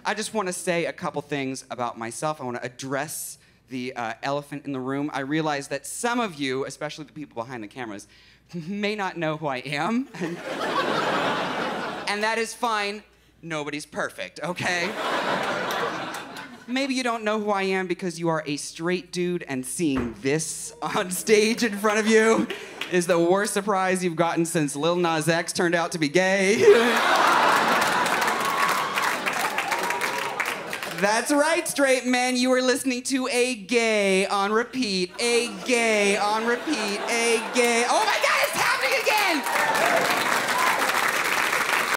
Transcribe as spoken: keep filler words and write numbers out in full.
I just want to say a couple things about myself. I want to address the uh, elephant in the room. I realize that some of you, especially the people behind the cameras, may not know who I am. And, and that is fine. Nobody's perfect, okay? Maybe you don't know who I am because you are a straight dude and seeing this on stage in front of you is the worst surprise you've gotten since Lil Nas X turned out to be gay. That's right, straight men. You are listening to A Gay on repeat. A Gay on repeat. A Gay. Oh my God!